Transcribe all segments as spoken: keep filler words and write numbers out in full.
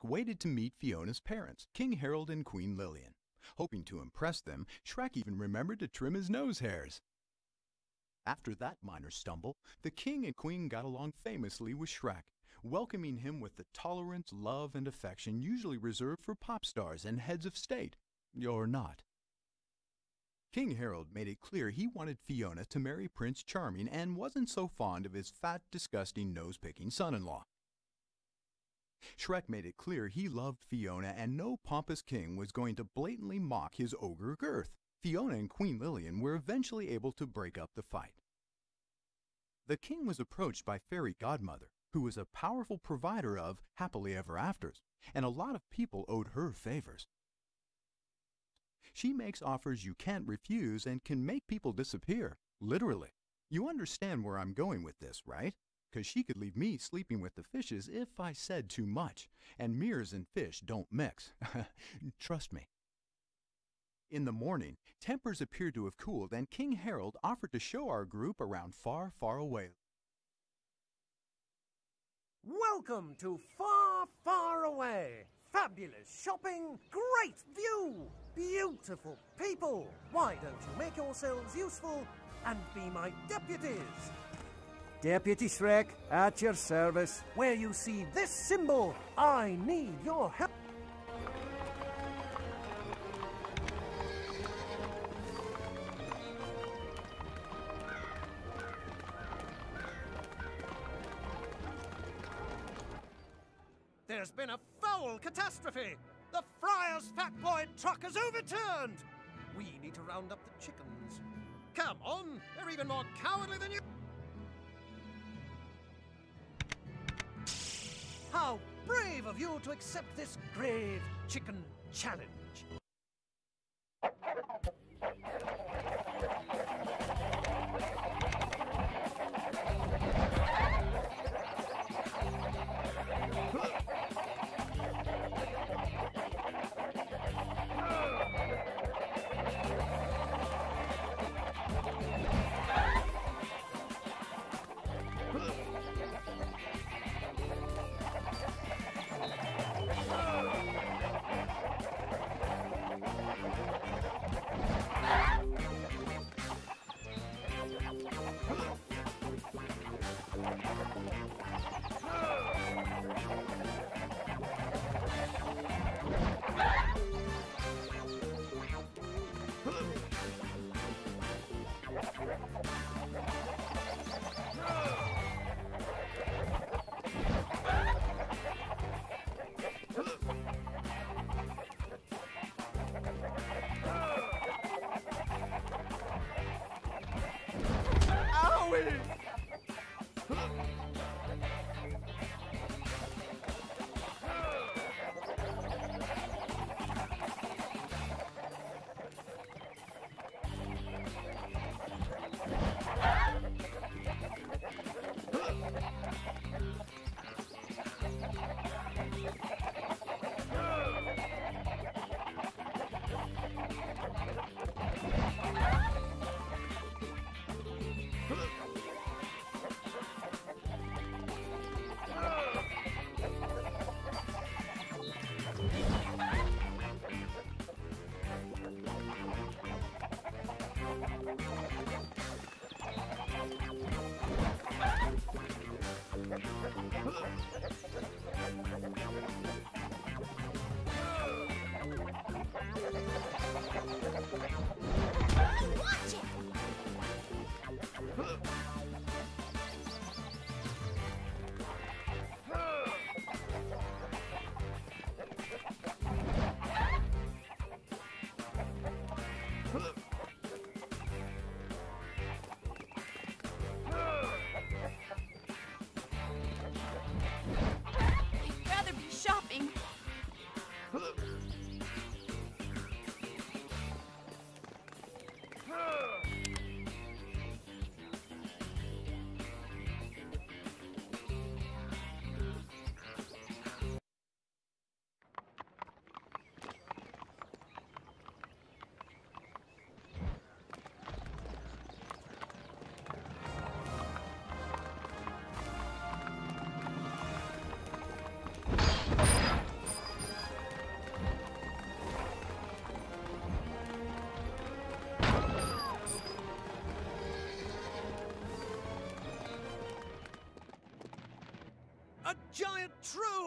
waited to meet Fiona's parents, King Harold and Queen Lillian. Hoping to impress them, Shrek even remembered to trim his nose hairs. After that minor stumble, the king and queen got along famously with Shrek, welcoming him with the tolerance, love, and affection usually reserved for pop stars and heads of state, or not. King Harold made it clear he wanted Fiona to marry Prince Charming and wasn't so fond of his fat, disgusting, nose-picking son-in-law. Shrek made it clear he loved Fiona and no pompous king was going to blatantly mock his ogre girth. Fiona and Queen Lillian were eventually able to break up the fight. The king was approached by Fairy Godmother, who was a powerful provider of happily ever afters, and a lot of people owed her favors. She makes offers you can't refuse and can make people disappear, literally. You understand where I'm going with this, right? Because she could leave me sleeping with the fishes if I said too much, and mirrors and fish don't mix. Trust me. In the morning, tempers appeared to have cooled, and King Harold offered to show our group around far, far away. Welcome to Far, Far Away. Fabulous shopping, great view, beautiful people. Why don't you make yourselves useful and be my deputies? Deputy Shrek, at your service. Where you see this symbol, I need your help. There's been a foul catastrophe! The Friar's Fat Boy truck has overturned! We need to round up the chickens. Come on, they're even more cowardly than you! How brave of you to accept this grave chicken challenge!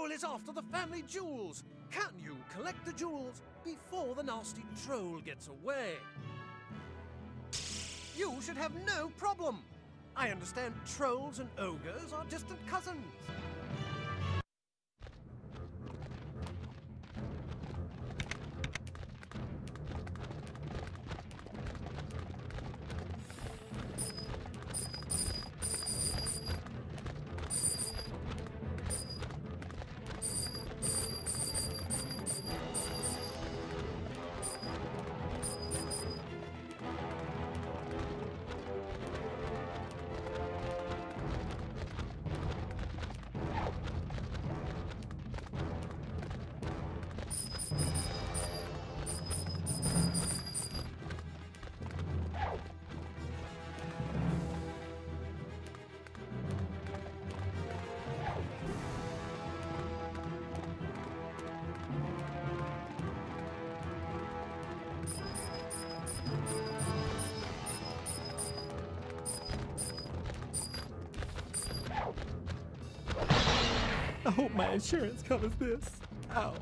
troll is after the family jewels. Can you collect the jewels before the nasty troll gets away? You should have no problem. I understand trolls and ogres are distant cousins. I hope my insurance covers this. Ow.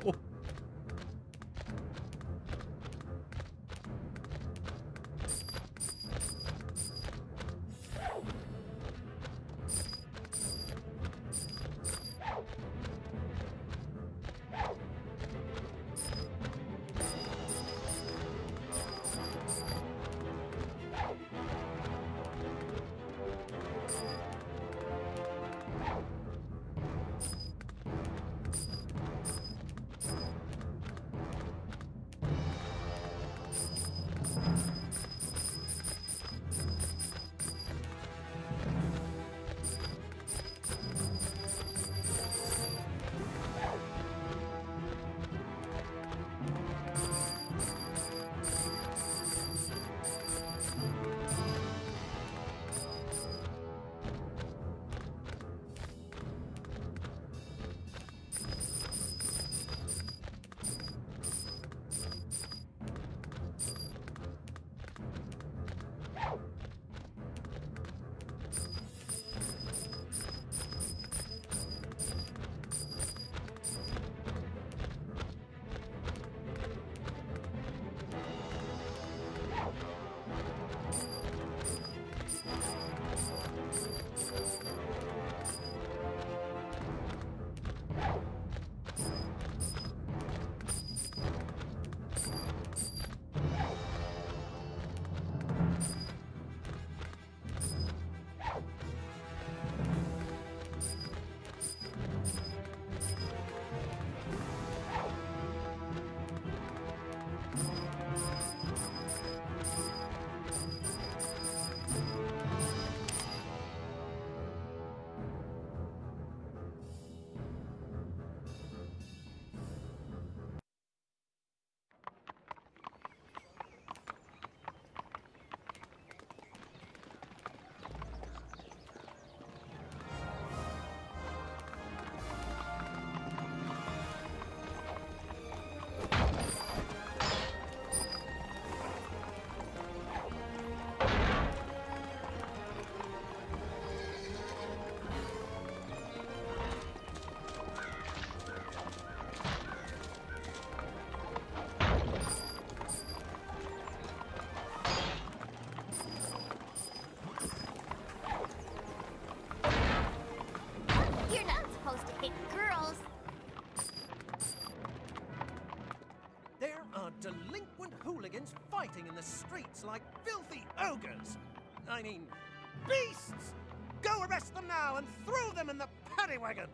Delinquent hooligans fighting in the streets like filthy ogres. I mean, beasts! Go arrest them now and throw them in the paddy wagon!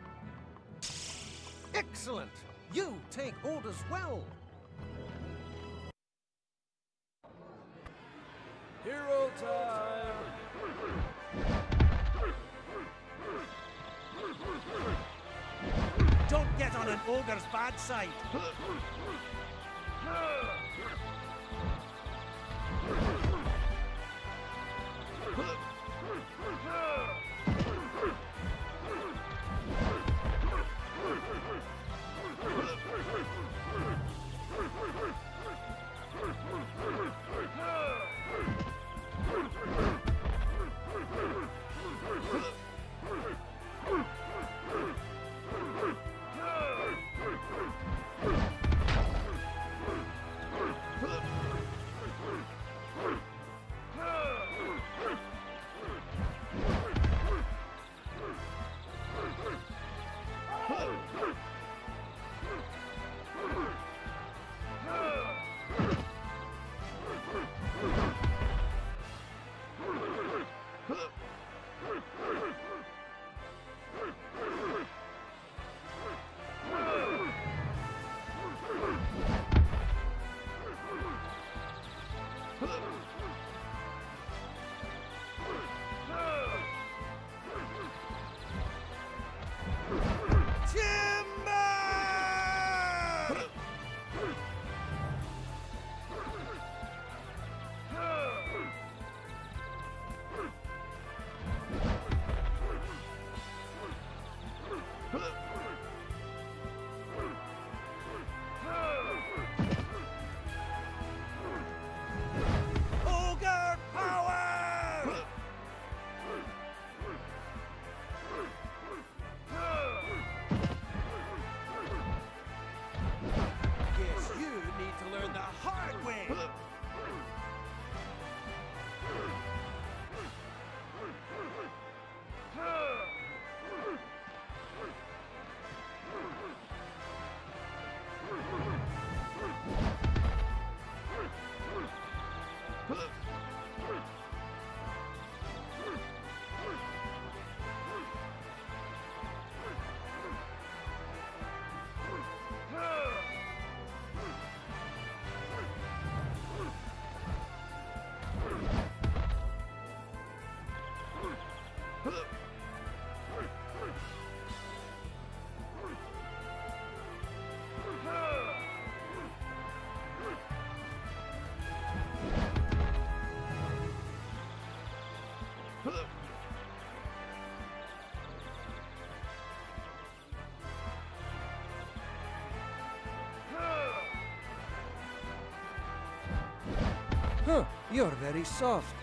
Excellent! You take orders well. Hero time! Don't get on an ogre's bad side. learn the hard way. Huh, you're very soft.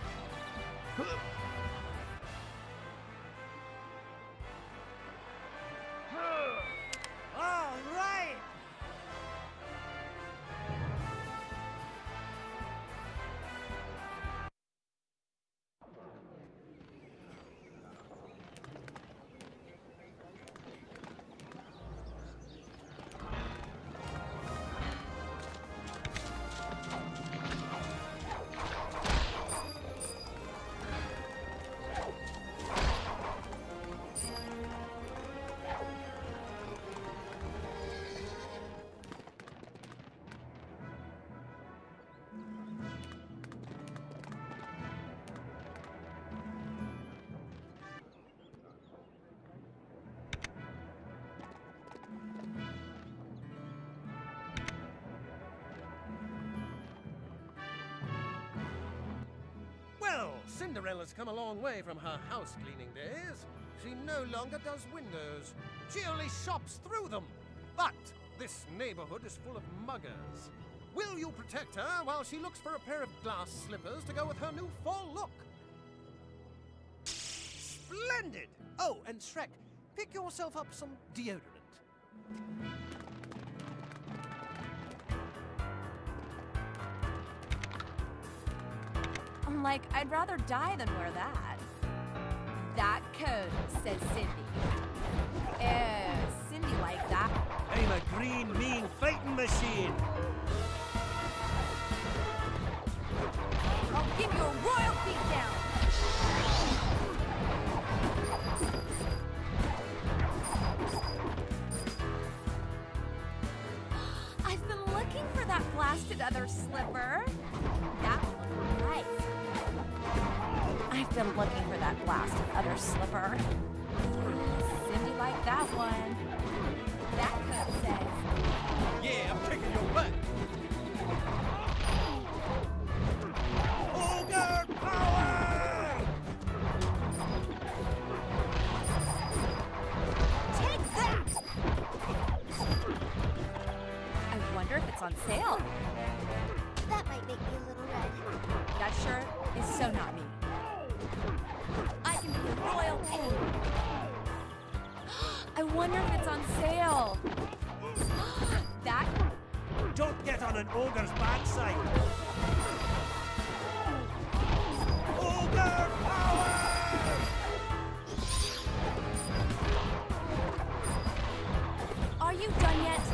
All right! Well, Cinderella's come a long way from her house cleaning days. She no longer does windows. She only shops through them. But this neighborhood is full of muggers. Will you protect her while she looks for a pair of glass slippers to go with her new fall look? Splendid! Oh, and Shrek, pick yourself up some deodorant. I'm like, I'd rather die than wear that. That code, says Cindy. Oh, Cindy like that. I'm a green, mean fighting machine. I'll give you a royal beatdown. I've been looking for that blasted other slipper. That one, right. I've been looking for that blasted other slipper. Cindy liked that one. That code says, Yeah, I'm kicking your butt. Ogre power! take that! I wonder if it's on sale. That might make me a little red. That shirt is so not me. I can be a royal pain. I wonder if it's on sale. That? Don't get on an ogre's bad side. Ogre power! Are you done yet?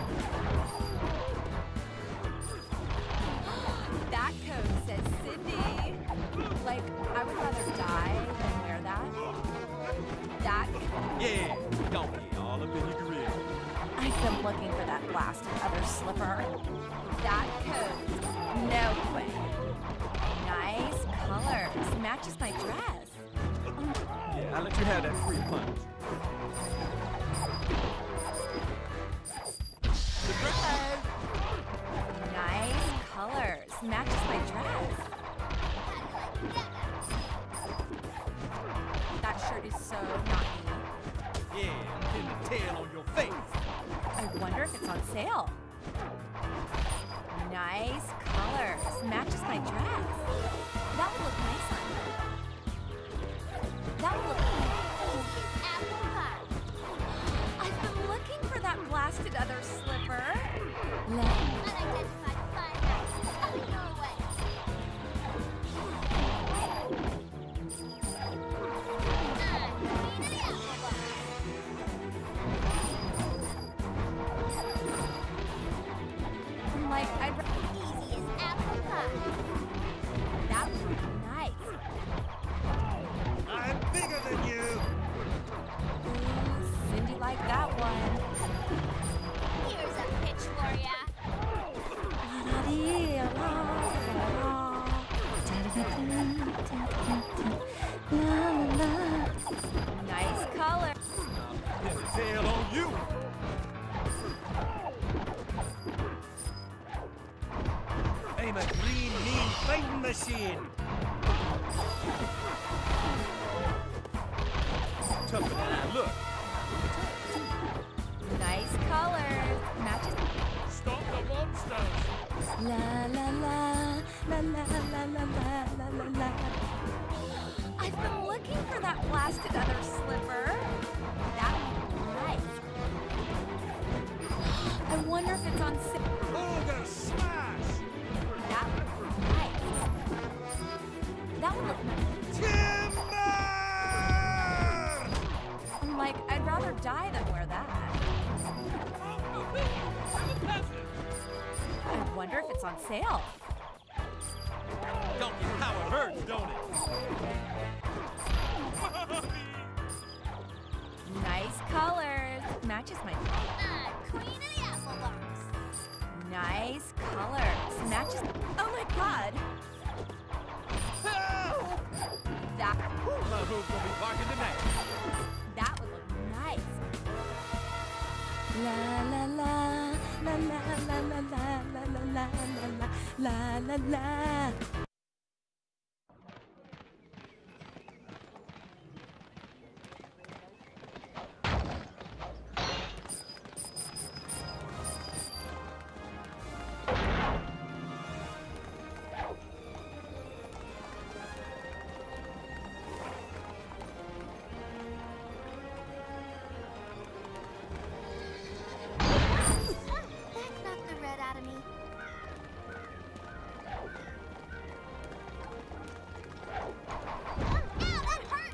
That code says Cindy. Like, I would rather die than wear that. That? Yeah, donkey all up in your grill. I've been looking for that blasted other slipper. That code. No way. Nice colors. Matches my dress. Yeah, I'll let you have that free punch. Surprise! Nice colors. Matches my dress. That shirt is so not me. Yeah, pin the tail on your face. I wonder if it's on sale. Nice colors. Matches my dress. That would look nice on her. That would look nice. Apple pie. I've been looking for that blasted other slipper. Let Unidentified fine I'd Easy as apple pie. that was nice. I'm bigger than you. Ooh, Cindy liked that one. Here's a pitch for ya. Nice color. Pin the tail on you. I'm a green mean fighting machine. Tougher than I look. Nice colors. Matches. Stop the monsters. La la la la la la la la la la la. I've been looking for that blasted other slipper. That would be nice. I wonder if it's on sale. Ogre smash! That would be nice. That would look nice. Timber! I'm like, I'd rather die than wear that. I wonder if it's on sale. Donkey power hurts, don't it? Nice colors. Matches my I'm queen of the apple box. nice colors. Matches. Oh my god. Help! That My hoof's gonna be barking tonight. that would look nice. La la la la la la la la la la la la la la. That knocked the red out of me. Ow, that hurt!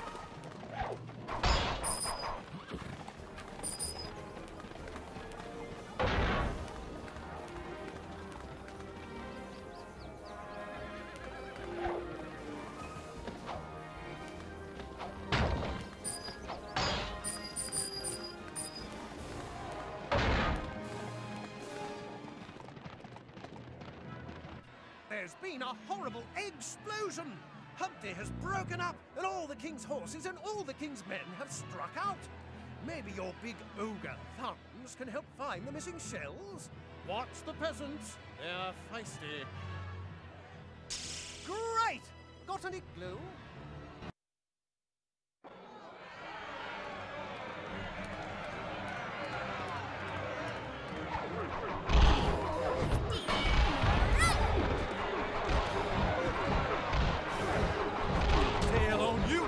There's been a horrible explosion. Humpty has broken up, and all the king's horses and all the king's men have struck out. Maybe your big ogre thumbs can help find the missing shells? Watch the peasants. They're feisty. Great! Got any glue? Tail on you.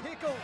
tickled.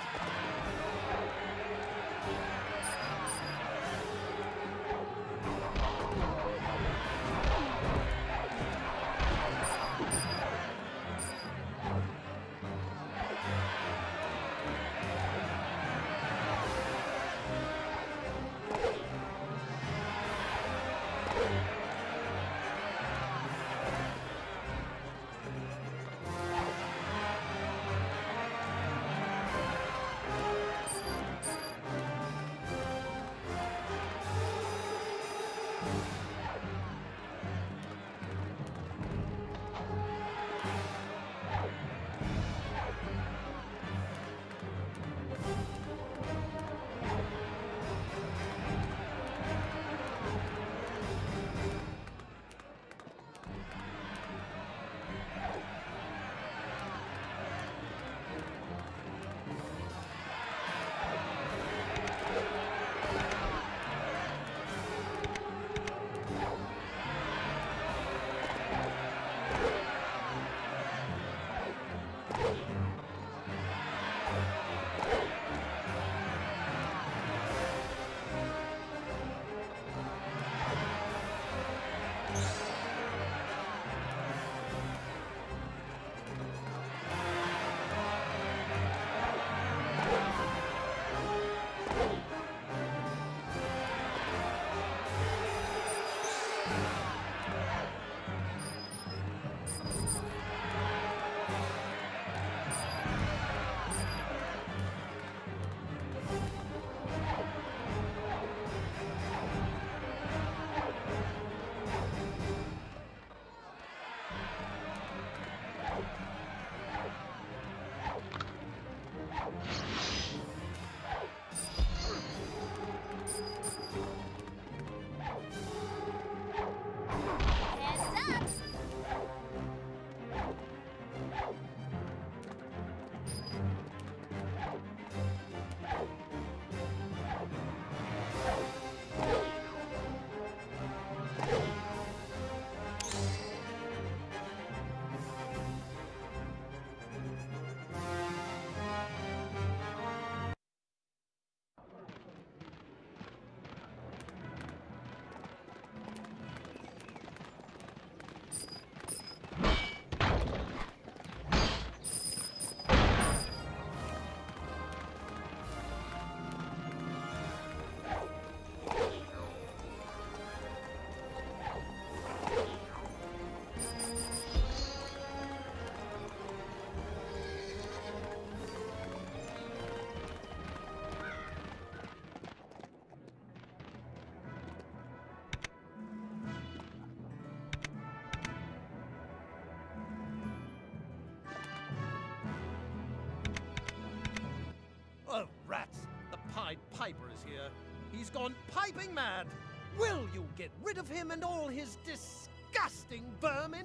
Oh, rats! The Pied Piper is here. He's gone piping mad. Will you get rid of him and all his disgusting vermin?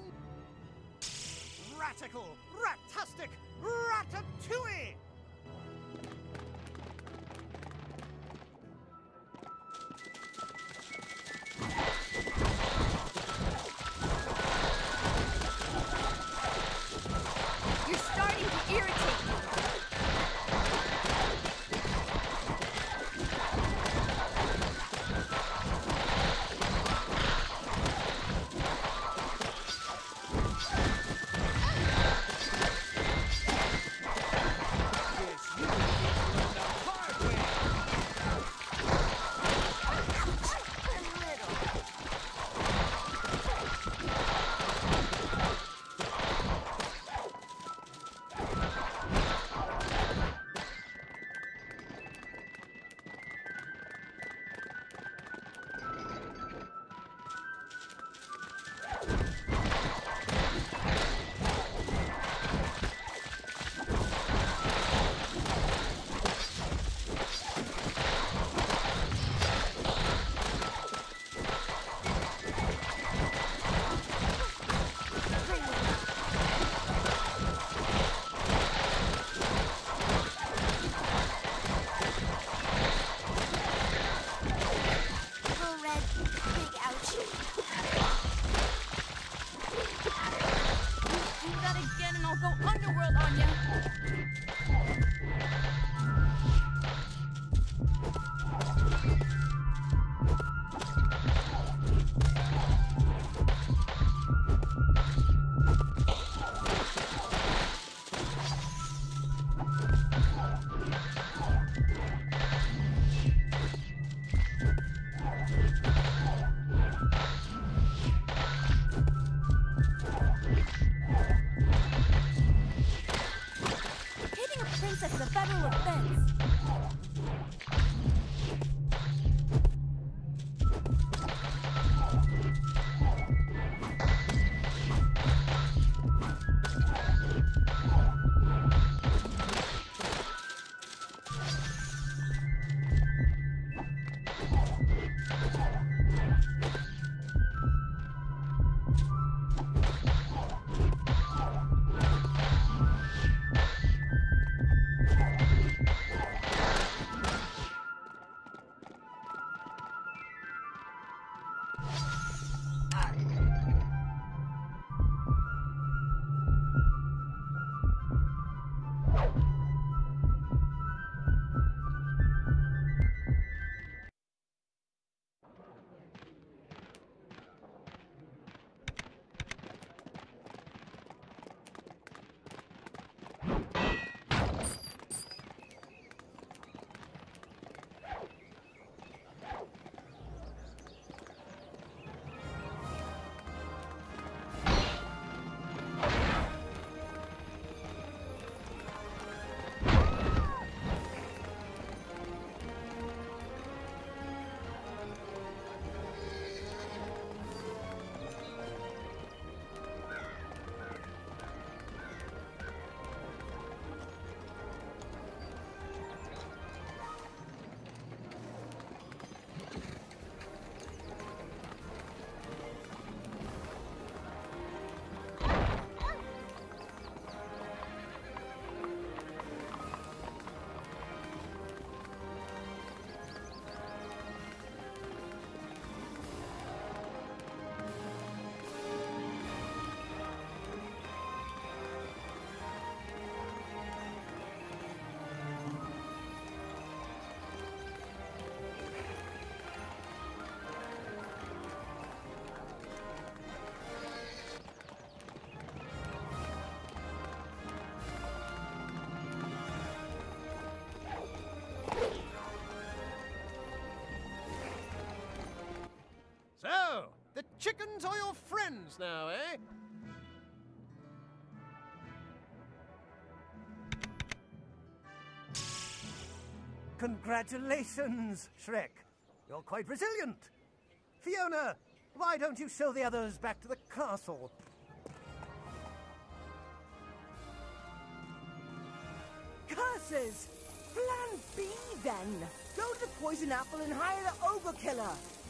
Ratical! Ratastic! Ratatouille! You're starting to irritate me. I'll go underworld on ya! this as a federal offense. So, the chickens are your friends now, eh? Congratulations, Shrek. You're quite resilient. Fiona, why don't you show the others back to the castle? Curses! Plan B, then. Go to the Poison Apple and hire the Ogre Killer.